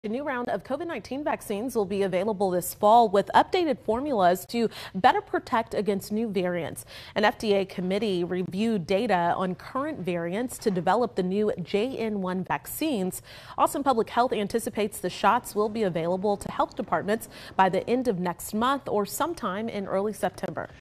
A new round of COVID-19 vaccines will be available this fall with updated formulas to better protect against new variants. An FDA committee reviewed data on current variants to develop the new JN1 vaccines. Austin Public Health anticipates the shots will be available to health departments by the end of next month or sometime in early September.